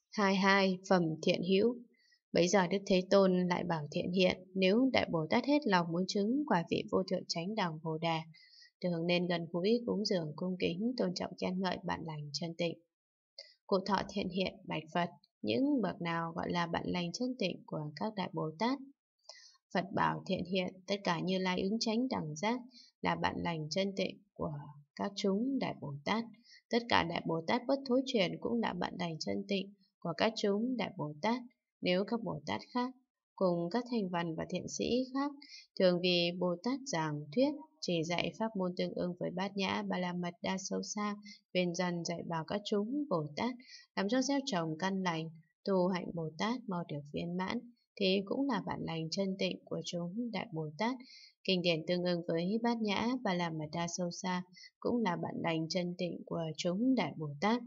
22. Phẩm thiện hữu. Bấy giờ Đức Thế Tôn lại bảo Thiện Hiện, nếu Đại Bồ Tát hết lòng muốn chứng quả vị vô thượng chánh đẳng Bồ Đề, thường nên gần gũi cúng dường cung kính tôn trọng khen ngợi bạn lành chân tịnh. Cụ thọ Thiện Hiện bạch Phật, những bậc nào gọi là bạn lành chân tịnh của các Đại Bồ Tát? Phật bảo Thiện Hiện, tất cả Như Lai ứng chánh đẳng giác là bạn lành chân tịnh của các chúng Đại Bồ Tát. Tất cả Đại Bồ Tát bất thối chuyển cũng là bạn lành chân tịnh của các chúng Đại Bồ Tát. Nếu các Bồ Tát khác cùng các thành văn và thiện sĩ khác thường vì Bồ Tát giảng thuyết chỉ dạy pháp môn tương ưng với Bát Nhã Ba La Mật Đa sâu xa, bên dần dạy bảo các chúng Bồ Tát làm cho gieo trồng căn lành, tu hạnh Bồ Tát mau được viên mãn, thì cũng là bạn lành chân tịnh của chúng Đại Bồ Tát. Kinh điển tương ưng với Bát Nhã Ba La Mật Đa sâu xa cũng là bạn lành chân tịnh của chúng Đại Bồ Tát.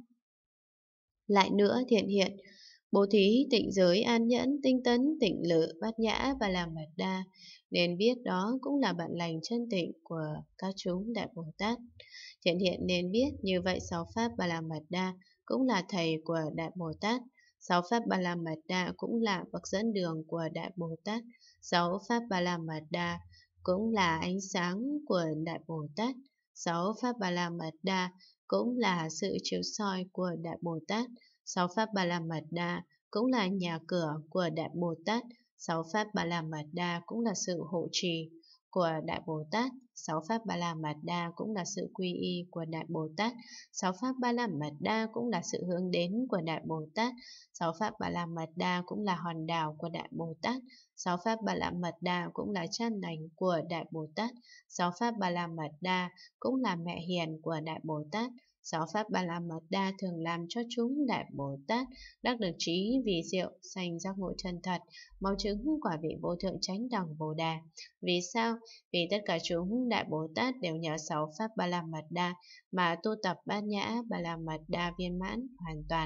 Lại nữa, Thiện Hiện, bố thí, tịnh giới, an nhẫn, tinh tấn, tịnh lự, Bát Nhã Ba La Mật Đa, nên biết đó cũng là bạn lành chân tịnh của các chúng Đại Bồ Tát. Thiện Hiện nên biết như vậy sáu pháp Ba La Mật Đa cũng là thầy của Đại Bồ Tát. Sáu pháp Ba La Mật Đa cũng là bậc dẫn đường của Đại Bồ Tát. Sáu pháp Ba La Mật Đa cũng là ánh sáng của Đại Bồ Tát. Sáu pháp Ba La Mật Đa cũng là sự chiếu soi của Đại Bồ Tát. Sáu pháp Ba La Mật Đa cũng là nhà cửa của Đại Bồ Tát. Sáu pháp Ba La Mật Đa cũng là sự hộ trì của Đại Bồ Tát. Sáu pháp Ba La Mật Đa cũng là sự quy y của Đại Bồ Tát. Sáu pháp Ba La Mật Đa cũng là sự hướng đến của Đại Bồ Tát. Sáu pháp Ba La Mật Đa cũng là hòn đảo của Đại Bồ Tát. Sáu pháp Ba La Mật Đa cũng là chân lành của Đại Bồ Tát. Sáu pháp Ba La Mật Đa cũng là mẹ hiền của Đại Bồ Tát. Sáu pháp Ba La Mật Đa thường làm cho chúng Đại Bồ Tát đắc được trí vì diệu, sanh giác ngộ chân thật, mau chứng quả vị vô thượng chánh đẳng Bồ Đề. Vì sao? Vì tất cả chúng Đại Bồ Tát đều nhờ sáu pháp Ba La Mật Đa mà tu tập Bát Nhã Ba La Mật Đa viên mãn hoàn toàn.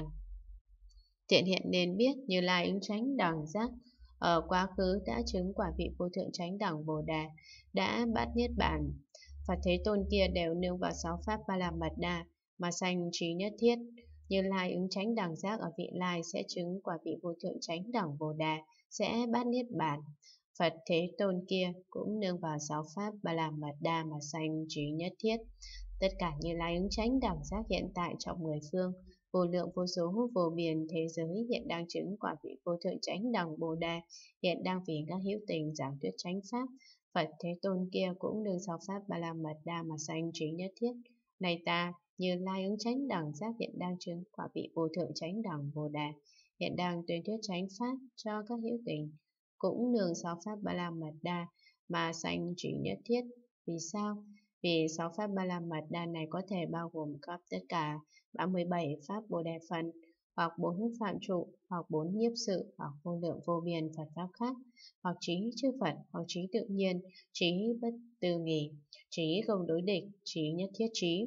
Thiện Hiện nên biết Như Lai ứng chánh đẳng giác ở quá khứ đã chứng quả vị vô thượng chánh đẳng Bồ Đề, đã bát niết bàn. Phật Thế Tôn kia đều nương vào sáu pháp Ba La Mật Đa mà sanh trí nhất thiết. Như Lai ứng chánh đẳng giác ở vị lai sẽ chứng quả vị vô thượng chánh đẳng Bồ Đề, sẽ bát niết bàn. Phật Thế Tôn kia cũng nương vào sáu pháp Ba La Mật Đa mà sanh trí nhất thiết. Tất cả Như Lai ứng chánh đẳng giác hiện tại trong 10 phương, vô lượng vô số vô biên thế giới hiện đang chứng quả vị vô thượng chánh đẳng Bồ Đề, hiện đang vì các hữu tình giảng thuyết chánh pháp. Phật Thế Tôn kia cũng nương sáu pháp Ba La Mật Đa mà sanh trí nhất thiết. Này ta, Như Lai ứng chánh đẳng giác hiện đang chứng quả vị vô thượng chánh đẳng Bồ Đề, hiện đang tuyên thuyết chánh pháp cho các hữu tình, cũng nương sáu pháp Ba La Mật Đa mà sanh trí nhất thiết. Vì sao? Vì sáu pháp Ba La Mật Đa này có thể bao gồm khắp tất cả 37 pháp Bồ Đề phần, hoặc 4 phạm trụ, hoặc 4 nhiếp sự, hoặc vô lượng vô biên Phật pháp khác, hoặc trí chư Phật, hoặc trí tự nhiên, trí bất tư nghì, trí không đối địch, trí nhất thiết trí.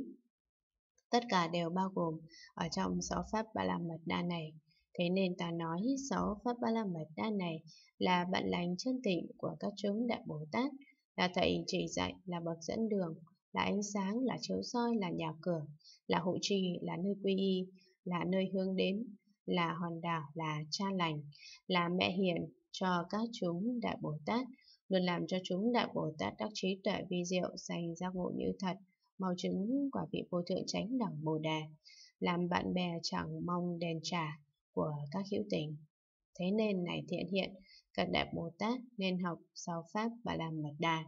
Tất cả đều bao gồm ở trong sáu pháp Ba La Mật Đa này. Thế nên ta nói sáu pháp Ba La Mật Đa này là bạn lành chân tịnh của các chúng Đại Bồ Tát, là thầy chỉ dạy, là bậc dẫn đường, là ánh sáng, là chiếu soi, là nhà cửa, là hộ trì, là nơi quy y, là nơi hướng đến, là hòn đảo, là cha lành, là mẹ hiền cho các chúng Đại Bồ Tát, luôn làm cho chúng Đại Bồ Tát đắc trí tuệ vi diệu, sanh giác ngộ như thật, mau chứng quả vị vô thượng chánh đẳng Bồ Đề, làm bạn bè chẳng mong đền trả của các hữu tình. Thế nên này Thiện Hiện, các Đại Bồ Tát nên học sáu pháp Ba La Mật Đa.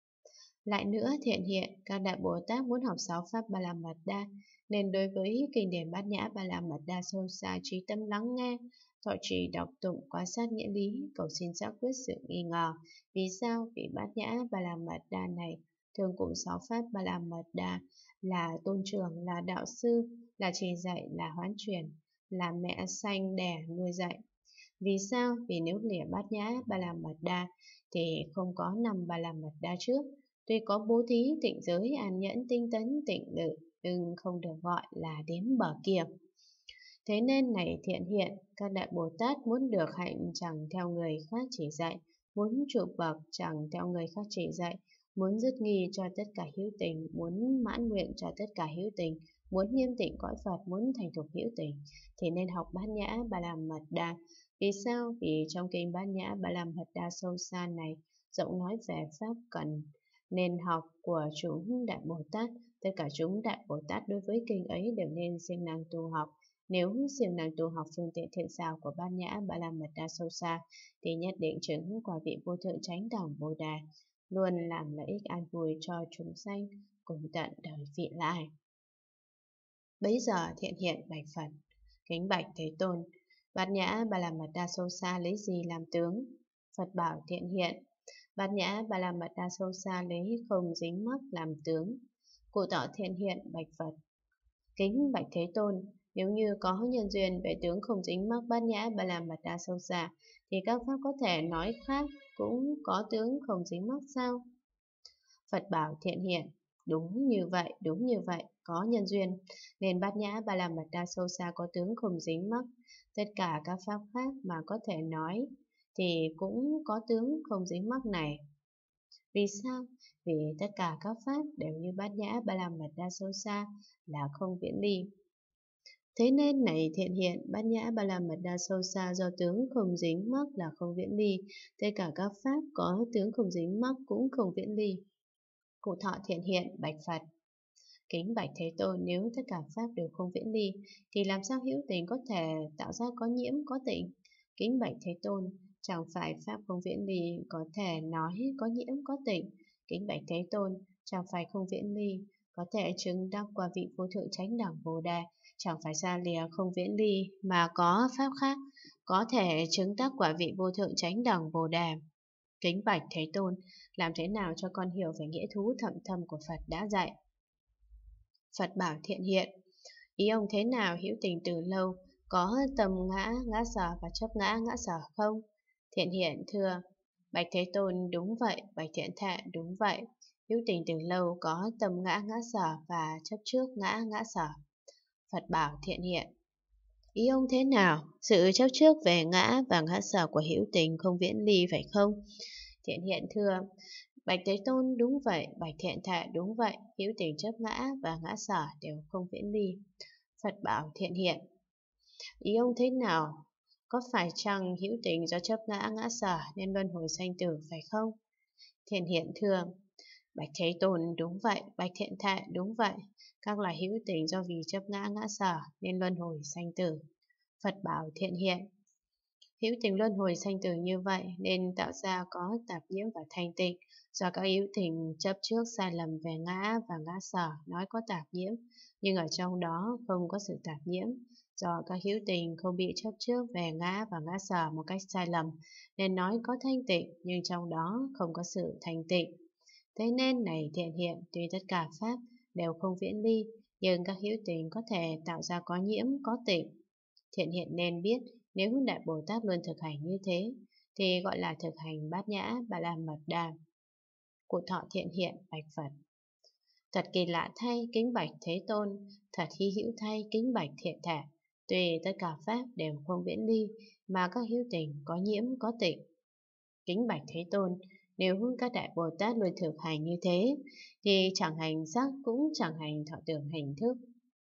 Lại nữa, Thiện Hiện, các Đại Bồ Tát muốn học sáu pháp Ba La Mật Đa nên đối với kinh điển Bát Nhã Ba La Mật Đa sâu xa trí tâm lắng nghe, thọ trì đọc tụng, quan sát nghĩa lý, cầu xin xác quyết sự nghi ngờ. Vì sao? Vì Bát Nhã Ba La Mật Đa này thường cùng sáu pháp Ba La Mật Đa là tôn trưởng, là đạo sư, là trì dạy, là hoán truyền, là mẹ sanh đẻ nuôi dạy. Vì sao? Vì nếu lìa Bát Nhã Ba La Mật Đa thì không có năm Ba La Mật Đa trước. Tuy có bố thí, tịnh giới, an nhẫn, tinh tấn, tịnh lự, nhưng không được gọi là đến bờ kia. Thế nên này Thiện Hiện, các Đại Bồ Tát muốn được hạnh chẳng theo người khác chỉ dạy, muốn trụ bậc chẳng theo người khác chỉ dạy, muốn dứt nghi cho tất cả hữu tình, muốn mãn nguyện cho tất cả hữu tình, muốn nghiêm tịnh cõi Phật, muốn thành thục hữu tình thì nên học Bát Nhã Ba La Mật Đa. Vì sao? Vì trong kinh Bát Nhã Ba La Mật Đa sâu xa này rộng nói về pháp cần nên học của chúng Đại Bồ Tát. Tất cả chúng Đại Bồ Tát đối với kinh ấy đều nên siêng năng tu học. Nếu siêng năng tu học phương tiện thiện xảo của Bát Nhã Ba La Mật Đa sâu xa thì nhất định chứng quả vị vô thượng chánh đẳng Bồ Đà, luôn làm lợi ích an vui cho chúng sanh cùng tận đời vị lai. Bấy giờ Thiện Hiện bạch Phật: Kính bạch Thế Tôn, Bát Nhã Ba La Mật Đa sâu xa lấy gì làm tướng? Phật bảo Thiện Hiện: Bát Nhã Ba La Mật Đa sâu xa lấy không dính mắc làm tướng. Cụ tỏ Thiện Hiện bạch Phật: Kính bạch Thế Tôn, nếu như có nhân duyên về tướng không dính mắc Bát Nhã Ba La Mật Đa sâu xa thì các pháp có thể nói khác cũng có tướng không dính mắc sao? Phật bảo Thiện Hiện: Đúng như vậy, có nhân duyên nên Bát Nhã Ba La Mật Đa sâu xa có tướng không dính mắc. Tất cả các pháp khác mà có thể nói thì cũng có tướng không dính mắc này. Vì sao? Vì tất cả các pháp đều như Bát Nhã Ba La Mật Đa sâu xa là không viễn ly. Thế nên này Thiện Hiện, Bát Nhã Ba La Mật Đa sâu xa do tướng không dính mắc là không viễn ly. Tất cả các pháp có tướng không dính mắc cũng không viễn ly. Cụ thọ Thiện Hiện bạch Phật: Kính bạch Thế Tôn, nếu tất cả pháp đều không viễn ly thì làm sao hữu tình có thể tạo ra có nhiễm có tịnh? Kính bạch Thế Tôn, chẳng phải pháp không viễn ly có thể nói có nhiễm có tịnh. Kính bạch Thế Tôn, chẳng phải không viễn ly có thể chứng đắc quả vị vô thượng chánh đẳng Bồ Đà. Chẳng phải xa lìa không viễn ly mà có pháp khác có thể chứng đắc quả vị vô thượng chánh đẳng Bồ Đà. Kính bạch Thế Tôn, làm thế nào cho con hiểu về nghĩa thú thậm thâm của Phật đã dạy? Phật bảo Thiện Hiện: Ý ông thế nào hữu tình từ lâu, có tâm ngã, ngã sở và chấp ngã, ngã sở không? Thiện Hiện thưa: Bạch Thế Tôn, đúng vậy. Bạch Thiện Thệ, đúng vậy. Hữu tình từ lâu có tâm ngã, ngã sở và chấp trước ngã, ngã sở. Phật bảo Thiện Hiện: Ý ông thế nào? Sự chấp trước về ngã và ngã sở của hữu tình không viễn ly phải không? Thiện Hiện thưa: Bạch Thế Tôn, đúng vậy. Bạch Thiện Thệ, đúng vậy. Hữu tình chấp ngã và ngã sở đều không viễn ly. Phật bảo Thiện Hiện: Ý ông thế nào? Có phải chăng hữu tình do chấp ngã, ngã sở nên luân hồi sanh tử phải không? Thiện Hiện thưa: Bạch Thế Tôn, đúng vậy. Bạch Thiện Thệ, đúng vậy. Các loài hữu tình do vì chấp ngã, ngã sở nên luân hồi sanh tử. Phật bảo Thiện Hiện: Hữu tình luân hồi sanh tử như vậy nên tạo ra có tạp nhiễm và thanh tịnh. Do các hữu tình chấp trước sai lầm về ngã và ngã sở nói có tạp nhiễm, nhưng ở trong đó không có sự tạp nhiễm. Do các hữu tình không bị chấp trước về ngã và ngã sở một cách sai lầm nên nói có thanh tịnh, nhưng trong đó không có sự thanh tịnh. Thế nên này Thiện Hiện, tuy tất cả pháp đều không viễn ly, nhưng các hữu tình có thể tạo ra có nhiễm, có tịnh. Thiện Hiện nên biết, nếu Đại Bồ Tát luôn thực hành như thế, thì gọi là thực hành Bát Nhã Ba La Mật Đa. Cụ thọ Thiện Hiện bạch Phật: Thật kỳ lạ thay, kính bạch Thế Tôn, thật hy hữu thay, kính bạch Thiện Thệ. Tuy tất cả pháp đều không viễn ly, mà các hữu tình có nhiễm, có tịnh. Kính bạch Thế Tôn, nếu các Đại Bồ Tát luôn thực hành như thế, thì chẳng hành sắc cũng chẳng hành thọ tưởng hình thức.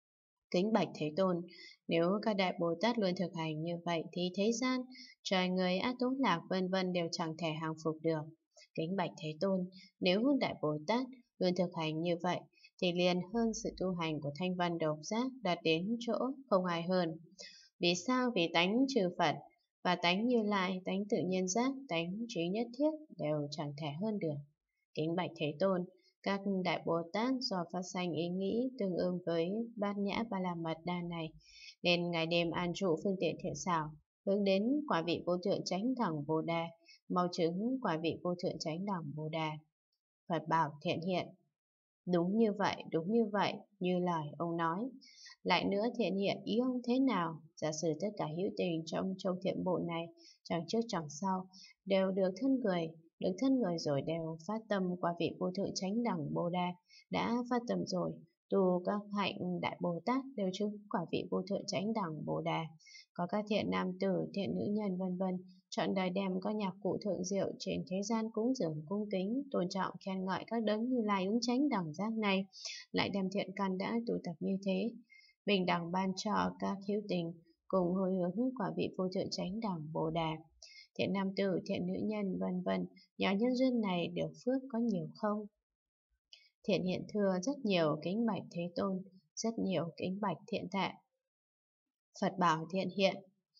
Kính bạch Thế Tôn, nếu các Đại Bồ Tát luôn thực hành như vậy thì thế gian, trời người, ác tối lạc vân vân đều chẳng thể hàng phục được. Kính bạch Thế Tôn, nếu Đại Bồ Tát luôn thực hành như vậy thì liền hơn sự tu hành của Thanh Văn Độc Giác đạt đến chỗ không ai hơn. Vì sao? Vì tánh trừ Phật và tánh Như Lai, tánh tự nhiên giác, tánh trí nhất thiết đều chẳng thể hơn được. Kính bạch Thế Tôn, các Đại Bồ Tát do phát sanh ý nghĩ tương ưng với Bát Nhã Ba La Mật Đa này, nên ngày đêm an trụ phương tiện thiện xảo, hướng đến quả vị vô thượng chánh đẳng Bồ Đà, mau chứng quả vị vô thượng chánh đẳng Bồ Đà. Phật bảo Thiện Hiện: Đúng như vậy, như lời ông nói. Lại nữa Thiện Hiện, ý ông thế nào? Giả sử tất cả hữu tình trong châu thiện bộ này, chẳng trước chẳng sau, đều được thân người rồi đều phát tâm qua vị vô thượng chánh đẳng Bồ Đà, đã phát tâm rồi, tu các hạnh Đại Bồ Tát đều chứng quả vị vô thượng chánh đẳng Bồ Đà. có các thiện nam tử, thiện nữ nhân vân vân, trọn đời đem các nhạc cụ thượng diệu trên thế gian cúng dường cung kính, tôn trọng khen ngợi các đấng Như Lai ứng chánh đẳng giác này, lại đem thiện căn đã tụ tập như thế, bình đẳng ban cho các hữu tình cùng hồi hướng quả vị vô thượng chánh đẳng Bồ Đà. Thiện nam tử, thiện nữ nhân vân vân, nhờ nhân duyên này được phước có nhiều không? Thiện hiện thưa rất nhiều kính bạch Thế Tôn, rất nhiều kính bạch Thiện Tạng. Phật bảo thiện hiện.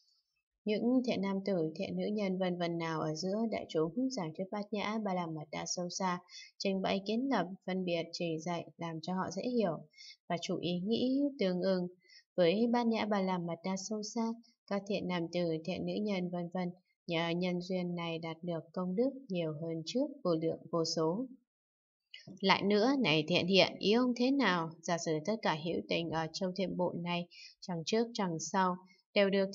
Những thiện nam tử, thiện nữ nhân vân vân nào ở giữa đại chúng giảng thuyết bát nhã ba la mật đa sâu xa, trình bày kiến lập, phân biệt, chỉ dạy làm cho họ dễ hiểu và chủ ý nghĩ tương ưng với bát nhã ba la mật đa sâu xa, các thiện nam tử, thiện nữ nhân vân vân nhờ nhân duyên này đạt được công đức nhiều hơn trước vô lượng vô số. Lại nữa, này thiện hiện, ý ông thế nào? Giả sử tất cả hữu tình ở châu thiện bộ này, chẳng trước chẳng sau, đều được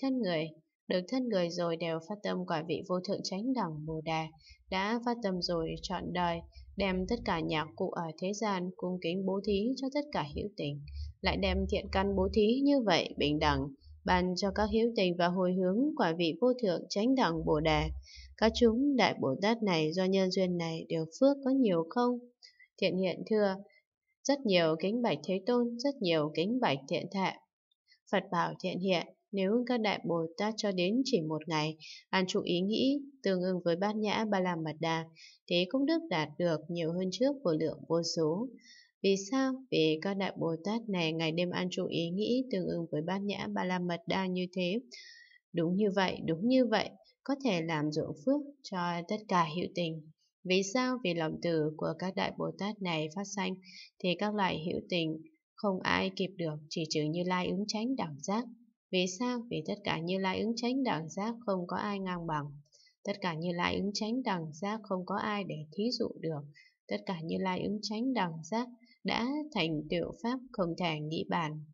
thân người rồi đều phát tâm quả vị vô thượng chánh đẳng Bồ Đà, đã phát tâm rồi trọn đời, đem tất cả nhạc cụ ở thế gian cung kính bố thí cho tất cả hữu tình, lại đem thiện căn bố thí như vậy bình đẳng, ban cho các hữu tình và hồi hướng quả vị vô thượng chánh đẳng Bồ Đà. Các chúng đại Bồ Tát này do nhân duyên này được phước có nhiều không? Thiện hiện thưa, rất nhiều kính bạch Thế Tôn, rất nhiều kính bạch Thiện Tạng. Phật bảo thiện hiện, nếu các đại Bồ Tát cho đến chỉ một ngày, an trụ ý nghĩ tương ưng với bát nhã ba la mật đa, thế công đức đạt được nhiều hơn trước vô lượng vô số. Vì sao? Vì các đại Bồ Tát này ngày đêm an trụ ý nghĩ tương ưng với bát nhã ba la mật đa như thế. Đúng như vậy, có thể làm ruộng phước cho tất cả hữu tình. Vì sao? Vì lòng từ của các đại Bồ Tát này phát sanh, thì các loại hữu tình không ai kịp được, chỉ trừ Như Lai ứng chánh đẳng giác. Vì sao? Vì tất cả Như Lai ứng chánh đẳng giác không có ai ngang bằng. Tất cả Như Lai ứng chánh đẳng giác không có ai để thí dụ được. Tất cả Như Lai ứng chánh đẳng giác đã thành tựu pháp không thể nghĩ bàn.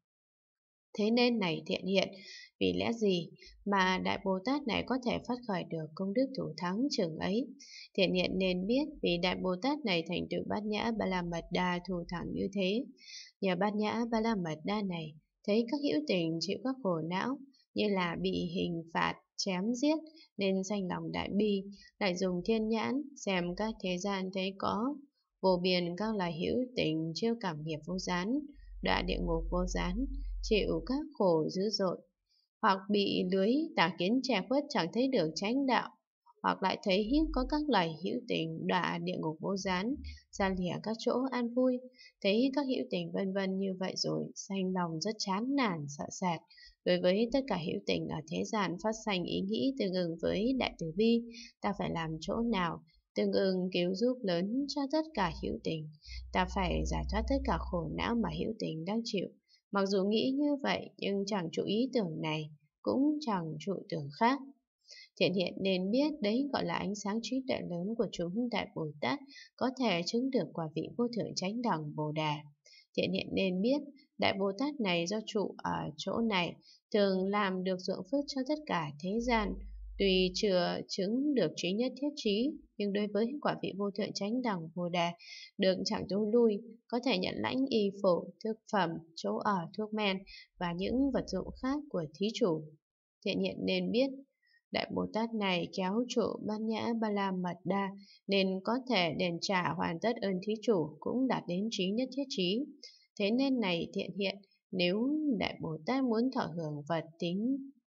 Thế nên này thiện hiện, vì lẽ gì mà Đại Bồ Tát này có thể phát khởi được công đức thủ thắng trường ấy? Thiện hiện nên biết vì Đại Bồ Tát này thành tựu bát nhã ba la mật đa thủ thắng như thế. Nhờ bát nhã ba la mật đa này, thấy các hữu tình chịu các khổ não, như là bị hình phạt, chém giết, nên sanh lòng đại bi, lại dùng thiên nhãn xem các thế gian thấy có vô biên các loài hữu tình chiêu cảm nghiệp vô gián, đọa địa ngục vô gián, chịu các khổ dữ dội, hoặc bị lưới tà kiến che khuất chẳng thấy được chánh đạo, hoặc lại thấy có các loài hữu tình đọa địa ngục vô gián, ra lìa các chỗ an vui, thấy các hữu tình vân vân như vậy rồi, sanh lòng rất chán nản sợ sệt. Đối với tất cả hữu tình ở thế gian phát sanh ý nghĩ tương ưng với đại từ bi, ta phải làm chỗ nào tương ưng cứu giúp lớn cho tất cả hữu tình, ta phải giải thoát tất cả khổ não mà hữu tình đang chịu. Mặc dù nghĩ như vậy nhưng chẳng trụ ý tưởng này, cũng chẳng trụ tưởng khác. Thiện hiện nên biết đấy gọi là ánh sáng trí tuệ lớn của chúng đại Bồ Tát, có thể chứng được quả vị vô thượng chánh đẳng Bồ Đà. Thiện hiện nên biết đại Bồ Tát này do trụ ở chỗ này thường làm được ruộng phước cho tất cả thế gian, tuy chưa chứng được trí nhất thiết trí, nhưng đối với quả vị vô thượng chánh đẳng Bồ Đà được chẳng tu lui, có thể nhận lãnh y phục, thực phẩm, chỗ ở, thuốc men và những vật dụng khác của thí chủ. Thiện hiện nên biết đại Bồ Tát này kéo trụ bát nhã ba la mật đa nên có thể đền trả hoàn tất ơn thí chủ, cũng đạt đến trí nhất thiết trí. Thế nên này thiện hiện, nếu đại Bồ Tát muốn thọ hưởng vật tính